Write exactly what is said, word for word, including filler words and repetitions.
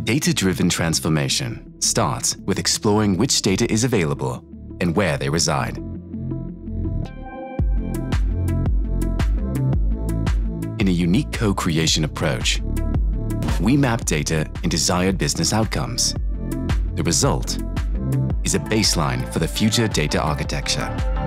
Data-driven transformation starts with exploring which data is available and where they reside. In a unique co-creation approach, we map data in desired business outcomes. The result is a baseline for the future data architecture.